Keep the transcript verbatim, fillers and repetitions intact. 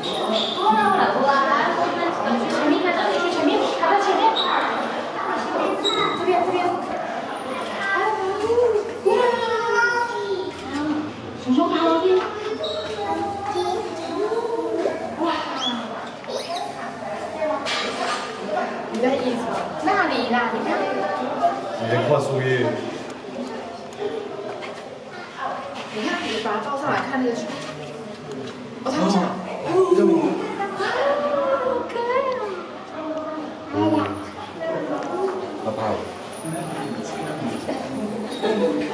去前面看，去前面，看到前面。这边，这边。熊熊爬楼梯。哇！你在一层，那里啦，你看。 你在跨树叶。 你看，你把它抱上来看那个熊。哦，他们讲。好可爱啊！ 怕怕。